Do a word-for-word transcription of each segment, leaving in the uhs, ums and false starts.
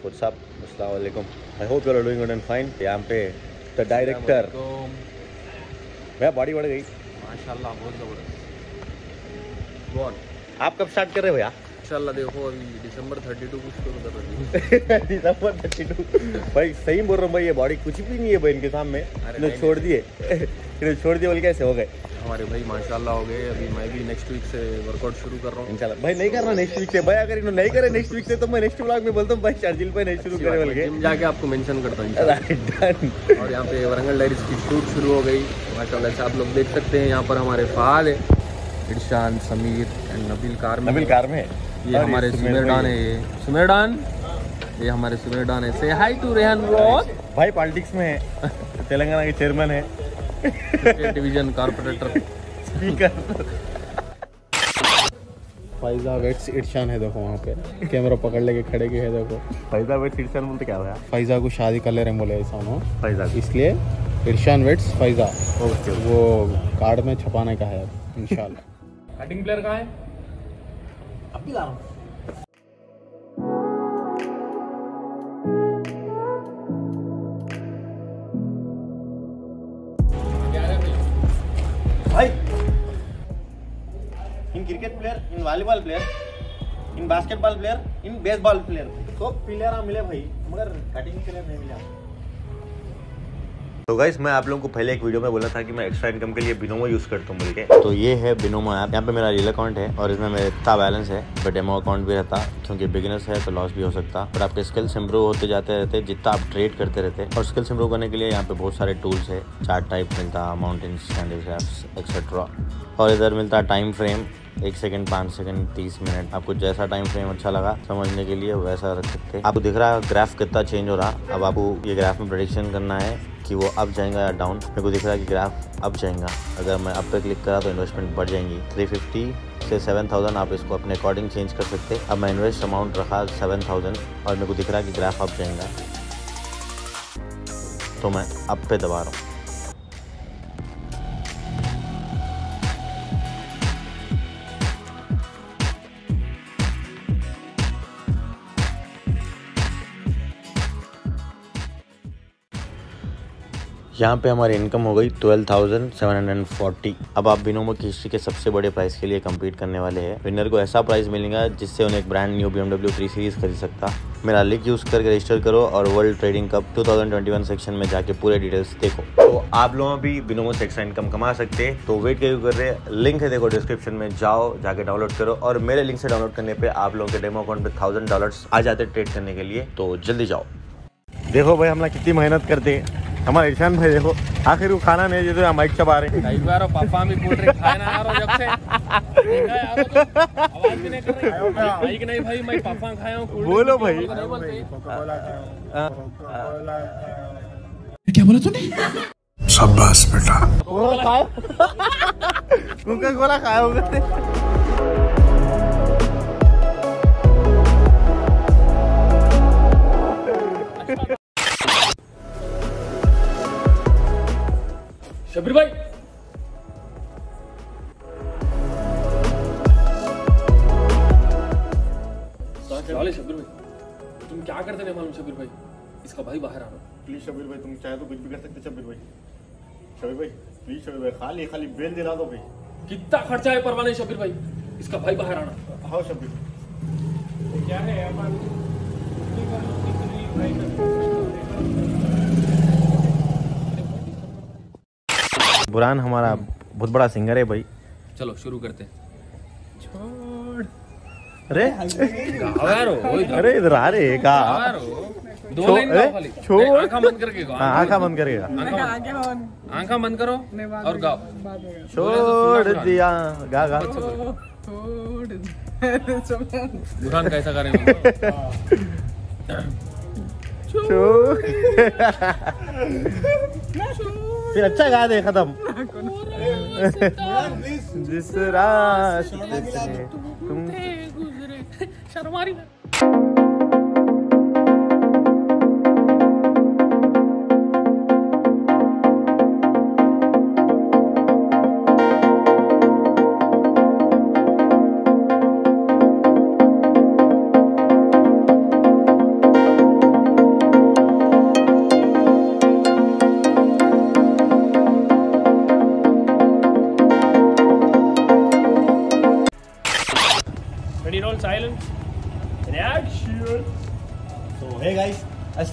What's up, अस्सलाम वालेकुम। I hope you are doing good and fine. यहाँ पे द डायरेक्टर, भैया बॉडी बढ़ गई माशाल्लाह, बहुत जबरदस्त। बहुत। आप कब स्टार्ट कर रहे हो भैया? इंशाल्लाह देखो अभी दिसंबर थर्टी टू कुछ शुरू कर रही है। दिसंबर थर्टी टू भाई सही बोल रहा हूँ भाई, ये बॉडी कुछ भी नहीं है भाई इनके सामने। इन्होंने छोड़ दिए इन्होंने छोड़ दिए बोल कैसे हो गए हमारे भाई माशाल्लाह हो गए। अभी मैं भी नेक्स्ट वीक से वर्कआउट शुरू कर रहा हूँ इंशाल्लाह। भाई नहीं करना नेक्स्ट वीक से भाई, अगर इन्होंने नहीं करे नेक्स्ट वीक से तो मैं नेक्स्ट ब्लॉग में बोलता हूँ भाई शार्जिल भाई नहीं शुरू करे बोल के, जिम जाके आपको मेंशन करता हूँ। Right done. और यहाँ पे वरंगल डायरीज की शूट शुरू हो गई माशाल्लाह से, आप लोग देख सकते हैं। यहाँ पर हमारे फाल है इरशान, समीर एंड नबील कार में। नबील कार में है। ये हमारे सुमेरडान है, ये सुमेरडान, ये हमारे सुमेरडान है। Say hi to Rehan blog. भाई पॉलिटिक्स में है, तेलंगाना के चेयरमैन है, division corporator, speaker. Faiza weds Irshan है, देखो वहाँ पे कैमरा पकड़ लेके खड़े के है देखो। फैजा वेट्स इरशान बोलते क्या हुआ? फाइजा को शादी कर ले रहे हैं बोले ऐसा ना, फैजा इसलिए इरशान वेट्स फाइजा ओके वो कार्ड में छपाने का है अब इंशाल्लाह। कटिंग प्लेयर कहाँ है? अभी ला रहा हूँ। भाई in cricket player, in volleyball player, in basketball player, in baseball player सब प्लेयर मिले भाई, मगर कटिंग प्लेयर नहीं मिला। तो गाइस मैं आप लोगों को पहले एक वीडियो में बोला था कि मैं एक्स्ट्रा इनकम के लिए बिनोमो यूज करता हूँ बोल के। तो ये है बिनोमो ऐप। यहाँ पे मेरा रियल अकाउंट है और इसमें मेरा इतना बैलेंस है, बट डेमो अकाउंट भी रहता क्योंकि बिगिनर्स है तो लॉस भी हो सकता। बट आपके स्किल्स इंप्रूव होते जाते रहते जितना आप ट्रेड करते रहते। और स्किल्स इंप्रूव करने के लिए यहाँ पे बहुत सारे टूल्स है, चार्ट टाइप मिलता, माउंटेन्स, हैंडीक्राफ्ट्स एक्सेट्रा। और इधर मिलता टाइम फ्रेम, एक सेकंड, पाँच सेकंड, तीस मिनट। आपको जैसा टाइम फ्रेम अच्छा लगा समझने के लिए वैसा रख सकते हैं। आपको दिख रहा है ग्राफ कितना चेंज हो रहा। अब आपको ये ग्राफ में प्रेडिक्शन करना है कि वो अप जाएगा या डाउन। मेरे को दिख रहा है कि ग्राफ अप जाएगा। अगर मैं अप पे क्लिक करा तो इन्वेस्टमेंट बढ़ जाएंगी। थ्री फिफ्टी से सेवन थाउजेंड आप इसको अपने अकॉर्डिंग चेंज कर सकते। अब मैं इन्वेस्ट अमाउंट रखा सेवन थाउजेंड और मेरे को दिख रहा है कि ग्राफ अप जाएगा, तो मैं अप पे दबा रहा हूँ। यहाँ पे हमारी इनकम हो गई twelve thousand seven hundred forty. अब आप बिनोमो की हिस्ट्री के सबसे बड़े प्राइस के लिए कम्पीट करने वाले हैं। विनर को ऐसा प्राइस मिलेगा जिससे उन्हें एक brand new B M W three series खरीद सकता। मेरा लिंक यूज करके रजिस्टर करो और world trading cup two thousand twenty one section में जाके पूरे डिटेल्स देखो। तो आप लोग भी बिनोमो से एक्स्ट्रा इनकम कमा सकते हैं। तो वेट क्यों कर रहे हैं, लिंक है देखो डिस्क्रिप्शन में, जाओ जाके डाउनलोड करो। और मेरे लिंक से डाउनलोड करने पे आप लोगों के डेमो अकाउंट पे थाउजेंड डॉलर्स आ जाते ट्रेड करने के लिए। तो जल्दी जाओ। देखो भाई हम लोग कितनी मेहनत करते हैं। हमारे इरशान भाई देखो आखिर वो खाना नहीं देते, माइक चबा रहे। कई बार पापा भी बोल रहे खाए ना यार, जब से देखा यार तो आवाज भी नहीं कर रहे भाई कि नहीं भाई मैं पापा खाया हूं। बोलो भाई। क्या बोला तूने? शाबाश बेटा। कोका कोला खाया होगा। शब्बीर भाई, चले शब्बीर भाई, तुम क्या करते नहीं मालूम शब्बीर भाई, इसका भाई बाहर आना। प्लीज शब्बीर भाई, तुम चाहे तो कुछ भी कर सकते शब्बीर भाई। शब्बीर भाई प्लीज शब्बीर भाई, खाली खाली बेल दिला दो भाई। कितना खर्चा है परवाह नहीं शब्बीर भाई, इसका भाई बाहर आना। हाँ शब्बीर क्या है बुरान हमारा बहुत बड़ा सिंगर है भाई। चलो शुरू करते हैं। छोड़ अरे अरे इधर आ रे का दो लाइन गाओ खाली। छोड़, आंखा बंद करके गाओ। आंखा बंद करेगा, आंखा बंद करो और गाओ। छोड़ दिया गा गा। बुरहान कैसा कर रहे छोड़ फिर अच्छा गा दे खत्म। जिस रास्ते से तुम गुजरे शर्मारी।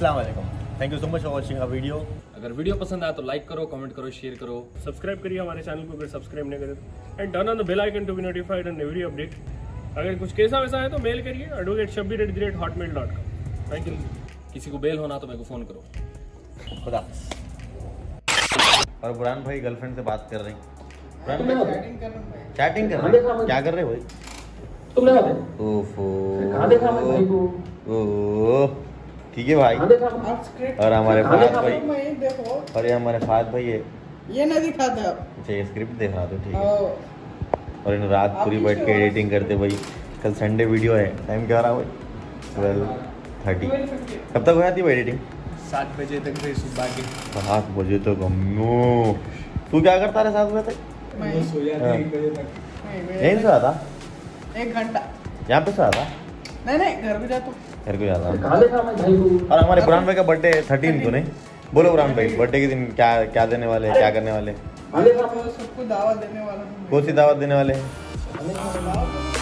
अस्सलाम वालेकुम, thank you so much for watching a video. अगर वीडियो पसंद आया तो लाइक करो, कमेंट करो, शेयर करो, सब्सक्राइब करिए हमारे चैनल को अगर सब्सक्राइब नहीं करें, and turn on the bell icon to be notified on every update. अगर कुछ कैसा वैसा है तो मेल करिए advocate Shabbir at the rate hotmail dot com. Thank you. किसी को बेल होना तो मेरे को फ़ोन करो। खुदा हाफिज़। और बुरान भाई गर्लफ्रेंड से बात कर रहे हैं। बुरान भाई चैटिंग कर रहे हैं, क्या कर रहे हो भाई? ओफो ओह ठीक है भाई। और हमारे फाद भाई, और ये हमारे फाद भाई है, ये ना दिखाते आप। अच्छा ये स्क्रिप्ट देख रहा था, ठीक है। और इन रात पूरी बैठ के एडिटिंग करते भाई। कल संडे वीडियो है, टाइम क्या हो रहा भाई? Twelve thirty. कब तक हो जाती है भाई एडिटिंग? सात बजे तक भाई सुबह के। सात बजे तक अम्मो। तू क्या करता रहे सात बजे तक? मैं सो जाता एक बजे तक। यहीं से आता? एक घंटा। यहाँ पे से आता? नहीं नहीं घर भी जाता हूँ। घर को जाता। और हमारे बुरान भाई का बर्थडे थर्टीन को नहीं? बोलो बुरान भाई, बर्थडे के दिन क्या क्या देने वाले हैं, क्या करने वाले हैं? सबको दावत देने वाला हूँ। कौन सी दावत देने वाले हैं? दावत